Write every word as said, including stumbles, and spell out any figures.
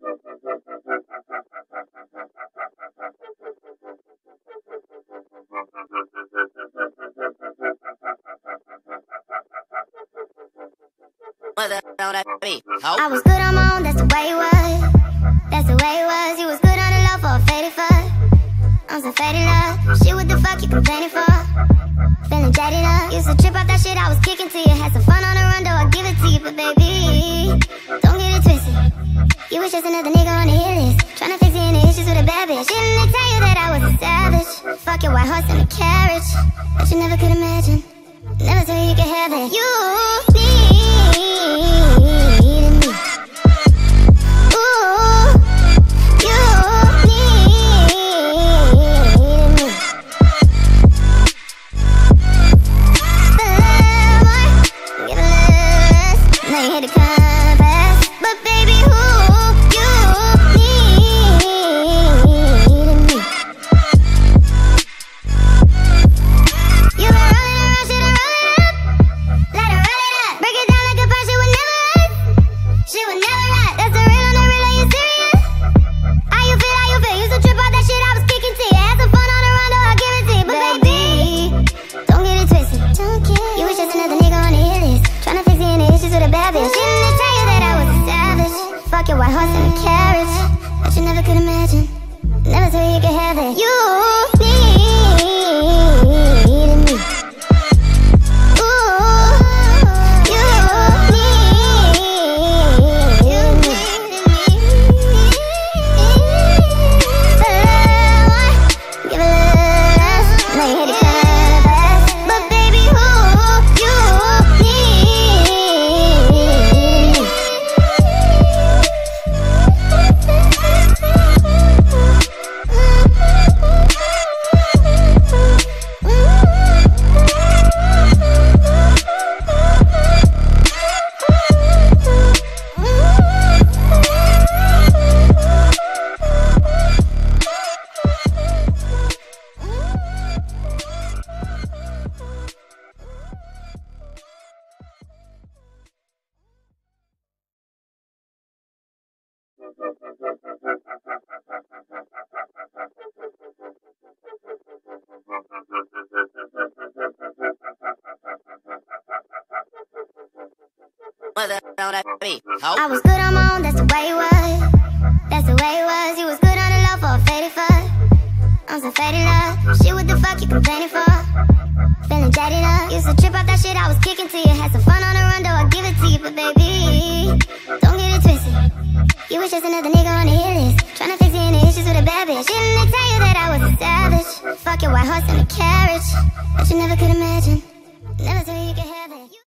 I was good on my own, that's the way it was. That's the way it was. You was good on the low for a faded fuck. I'm so faded up. Shit, what the fuck you complaining for? Feeling jaded up. Used to trip off that shit I was kicking to you. Had some fun on the run, though I give it to you. But baby, don't get it twisted. You was just another nigga on the hit list, tryna fix any issues with a bad bitch. Didn't they tell you that I was a savage? Fuck your white horse and a carriage. But you never could imagine, never thought you could have it. You needed me. Ooh, you needed me. A little more, give a little less. Now you hit the compass, but baby, who? Fuck your white horse and a carriage. But you never could imagine, never thought you could have it. You needed me. Ooh, you needed me. A little more, give a little less. Now you hit the compass, but baby, who you I was good on my own, that's the way it was. That's the way it was. You was good on the low for a faded fuck. I'm so faded up. Shit, what the fuck you complaining for? Feeling jaded up. Used to trip off that shit I was kicking to you. Had some fun on the run, though I give it to you. But baby, don't get it twisted. You was just another nigga on the hit list, tryna fix any issues with a bad bitch. Didn't they tell you that I was a savage? Fuck your white horse and a carriage. But you never could imagine, never thought you could have it.